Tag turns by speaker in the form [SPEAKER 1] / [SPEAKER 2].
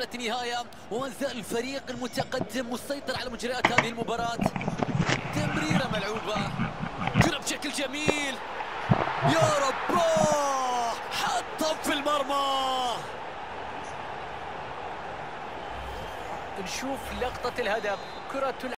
[SPEAKER 1] وصلت النهاية وما زال الفريق المتقدم مسيطر على مجريات هذه المباراة. تمريرة ملعوبة جرى بشكل جميل، يا رباه حطها في المرمى. نشوف لقطة الهدف، كرة